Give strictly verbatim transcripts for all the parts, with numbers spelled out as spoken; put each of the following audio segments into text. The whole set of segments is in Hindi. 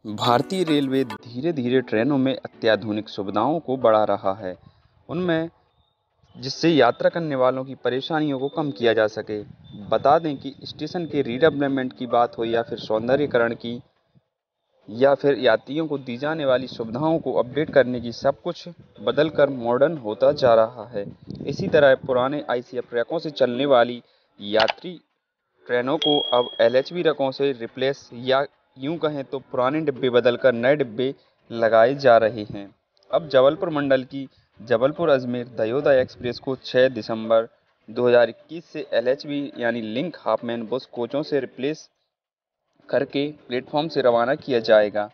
भारतीय रेलवे धीरे-धीरे ट्रेनों में अत्याधुनिक सुविधाओं को बढ़ा रहा है, उनमें जिससे यात्रा करने वालों की परेशानियों को कम किया जा सके। बता दें कि स्टेशन के रीडेवलपमेंट की बात हो या फिर सौंदर्यीकरण की या फिर यात्रियों को दी जाने वाली सुविधाओं को अपडेट करने की, सब कुछ बदल कर मॉडर्न होता जा रहा है। इसी तरह पुराने आईसीएफ ट्रैकों से चलने वाली यात्री ट्रेनों को अब एलएचबी रकों से रिप्लेस या यूं कहें तो पुराने डिब्बे बदलकर नए डिब्बे लगाए जा रहे हैं। अब जबलपुर मंडल की जबलपुर अजमेर दयोदय एक्सप्रेस को छह दिसंबर दो हज़ार इक्कीस से एलएचबी यानी लिंक हाफमैन बस कोचों से रिप्लेस करके प्लेटफॉर्म से रवाना किया जाएगा।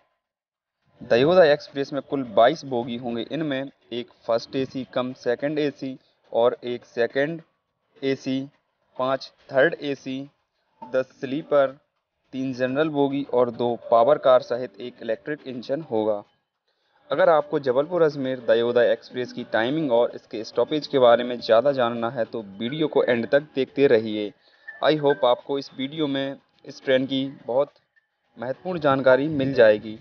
दयोदय एक्सप्रेस में कुल बाईस बोगी होंगे। इनमें एक first AC cum second AC और एक सेकंड एसी, पाँच थर्ड एसी, दस स्लीपर, तीन जनरल बोगी और दो पावर कार सहित एक इलेक्ट्रिक इंजन होगा। अगर आपको जबलपुर अजमेर दयोदय एक्सप्रेस की टाइमिंग और इसके स्टॉपेज के बारे में ज़्यादा जानना है तो वीडियो को एंड तक देखते रहिए। आई होप आपको इस वीडियो में इस ट्रेन की बहुत महत्वपूर्ण जानकारी मिल जाएगी।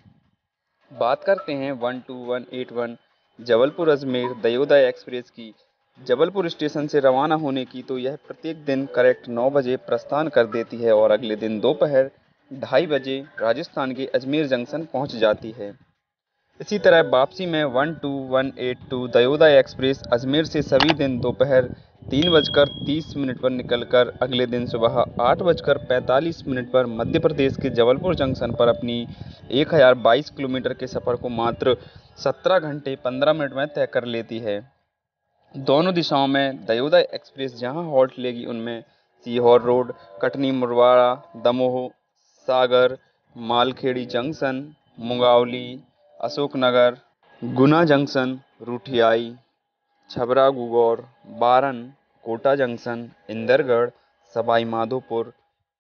बात करते हैं one two one eight one Jabalpur Ajmer Dayodaya express की। जबलपुर स्टेशन से रवाना होने की तो यह प्रत्येक दिन करेक्ट नौ बजे प्रस्थान कर देती है और अगले दिन दोपहर ढाई बजे राजस्थान के अजमेर जंक्शन पहुंच जाती है। इसी तरह वापसी में one two one eight two Dayodaya express Ajmer से सभी दिन दोपहर तीन बजकर तीस मिनट पर निकलकर अगले दिन सुबह आठ बजकर पैंतालीस मिनट पर मध्य प्रदेश के जबलपुर जंक्शन पर अपनी एक हज़ार बाईस किलोमीटर के सफ़र को मात्र सत्रह घंटे पंद्रह मिनट में तय कर लेती है। दोनों दिशाओं में दयोदय एक्सप्रेस जहां हॉल्ट लेगी उनमें Sehore road, Katni Murwara, Damoh, Sagar, Malkhedi junction, Mungaoli, Ashoknagar, Guna junction, Ruthiyai, Chhabra Gugor, Baran, Kota junction, Indargarh, Sawai Madhopur,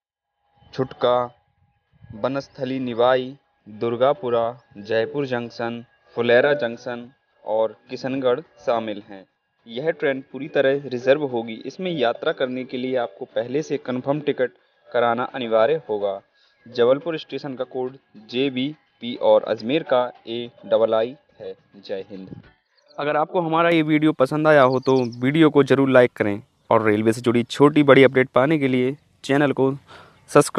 Chhutka, Banasthali Niwai, Durgapura, Jaipur junction, Phulera junction और किशनगढ़ शामिल हैं। यह ट्रेन पूरी तरह रिजर्व होगी। इसमें यात्रा करने के लिए आपको पहले से कंफर्म टिकट कराना अनिवार्य होगा। जबलपुर स्टेशन का कोड जे बी पी और अजमेर का ए डबल आई है। जय हिंद। अगर आपको हमारा ये वीडियो पसंद आया हो तो वीडियो को ज़रूर लाइक करें और रेलवे से जुड़ी छोटी बड़ी अपडेट पाने के लिए चैनल को सब्सक्राइब